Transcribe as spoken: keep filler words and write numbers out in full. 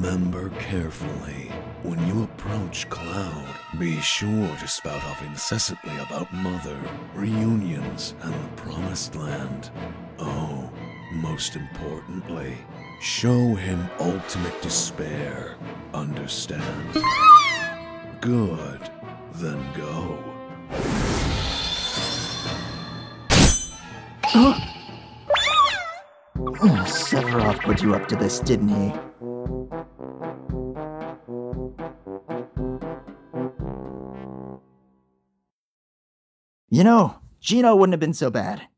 Remember carefully, when you approach Cloud, be sure to spout off incessantly about Mother, reunions, and the Promised Land. Oh, most importantly, show him ultimate despair. Understand? Good. Then go. Sephiroth put you up to this, didn't he? You know, Gino wouldn't have been so bad.